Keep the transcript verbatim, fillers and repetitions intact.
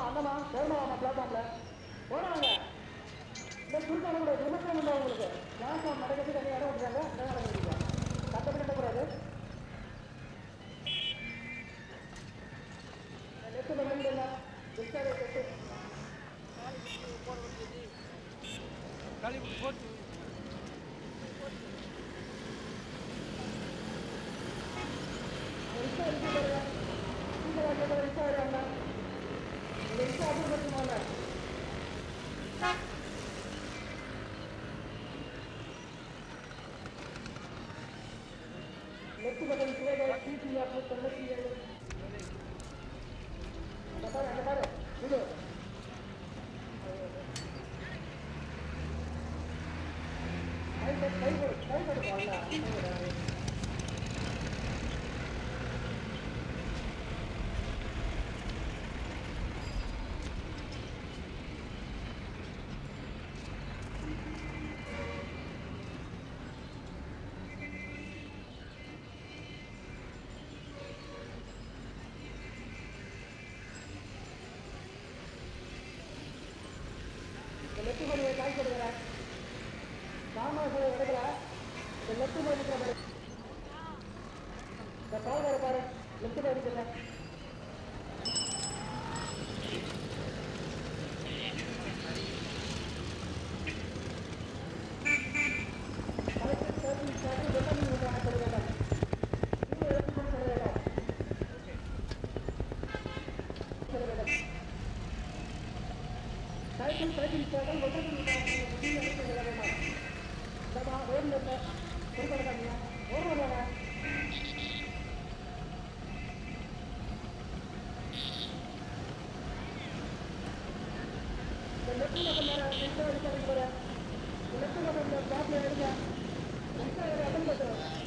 அந்தமா போடலாமா பிளாட்ஃபார்ம்ல போறாங்க. இந்த சுருக்கான கூட விமர்சனம் உண்டா உங்களுக்கு? பிளாட்ஃபார்ம் நடக்கிறது தனியாக இடம் விட்டுறாங்க, இடம் நடந்துருக்கா கட்டப்பட்டு கட்டக்கூடாது. லெஃப்ட் பண்ணி இல்லை டிஸ்டார்ஜ் லெஃப்ட் காலி போட்டு ரிக்ஷா இருக்கு பாருங்க. இந்த வாக்கியத்தில் ரிக்ஷா வராங்க. இந்த ரிக்ஷா அப்படி பண்ணுவாங்க. லெஃப்ட் பக்கம் சிவகை டிசி ஆஃபீஸ் தொண்ணூற்றி ஏழு. அந்த பாரு அந்த பாரு இது கை கை கை கொடுப்பாங்க. லெஃப்ட் மணியை காய் கொடுக்குறேன். காமாசை எடுக்கல. இந்த லெஃப்ட் மணி பாரு. இந்த பால் பாரு லெஃப்ட் மணி இருக்குல்ல. சைக்கிள் சைக்கிள் சைக்கிள் ஒன்றுக்கு ரோட்ல கொடுக்காதீங்க ஓடுவாங்க. இந்த லெஃப்ட் பக்கம் நேரம் லெஃப்ட் அடிக்காதீங்க பாரு. லெஃப்ட் பக்கம் பாட்டில் எடுங்க. லெஃப்ட் அட்டன் பண்ணுறோம்.